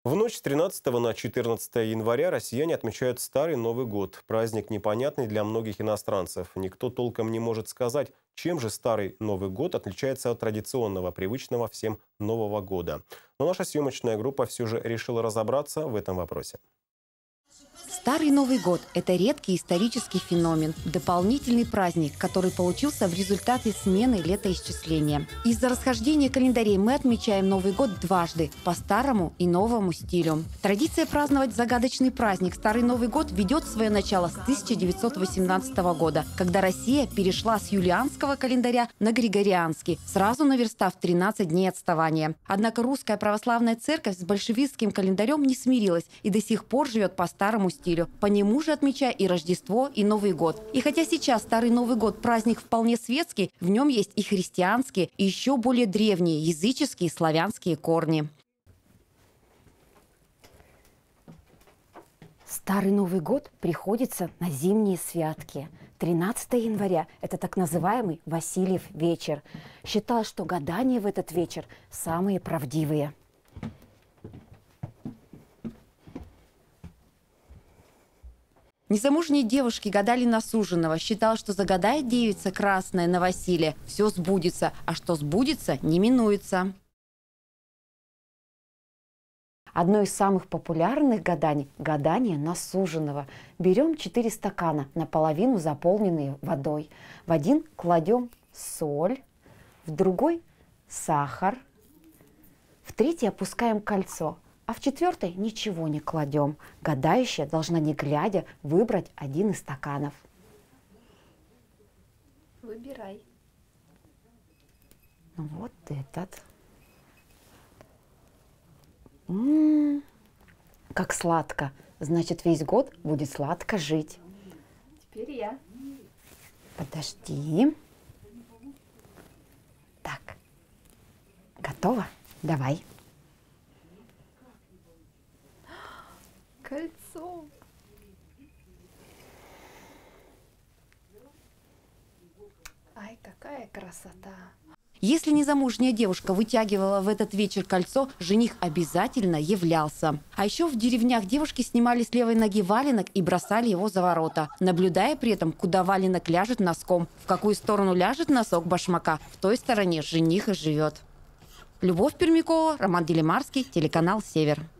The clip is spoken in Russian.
В ночь с 13 на 14 января россияне отмечают Старый Новый год. Праздник непонятный для многих иностранцев. Никто толком не может сказать, чем же Старый Новый год отличается от традиционного, привычного всем Нового года. Но наша съемочная группа все же решила разобраться в этом вопросе. Старый Новый год – это редкий исторический феномен, дополнительный праздник, который получился в результате смены летоисчисления. Из-за расхождения календарей мы отмечаем Новый год дважды – по старому и новому стилю. Традиция праздновать загадочный праздник Старый Новый год ведет свое начало с 1918 года, когда Россия перешла с юлианского календаря на григорианский, сразу наверстав 13 дней отставания. Однако русская православная церковь с большевистским календарем не смирилась и до сих пор живет по старому стилю. По нему же отмечая и Рождество, и Новый год. И хотя сейчас Старый Новый год праздник вполне светский, в нем есть и христианские, и еще более древние языческие славянские корни. Старый Новый год приходится на зимние святки. 13 января – это так называемый Васильев вечер. Считалось, что гадания в этот вечер самые правдивые. Незамужние девушки гадали на суженого. Считалось, что загадает девица красная на Василия, все сбудется, а что сбудется, не минуется. Одно из самых популярных гаданий – гадание на суженого. Берем 4 стакана, наполовину заполненные водой. В один кладем соль, в другой – сахар, в третий опускаем кольцо. А в четвертой ничего не кладем. Гадающая должна, не глядя, выбрать один из стаканов. Выбирай. Вот этот. Как сладко. Значит, весь год будет сладко жить. Теперь я. Подожди. Так. Готово? Давай. Кольцо. Ай, какая красота. Если незамужняя девушка вытягивала в этот вечер кольцо, жених обязательно являлся. А еще в деревнях девушки снимали с левой ноги валенок и бросали его за ворота, наблюдая при этом, куда валенок ляжет носком. В какую сторону ляжет носок башмака, в той стороне жених и живет. Любовь Пермякова, Роман Делимарский, телеканал «Север».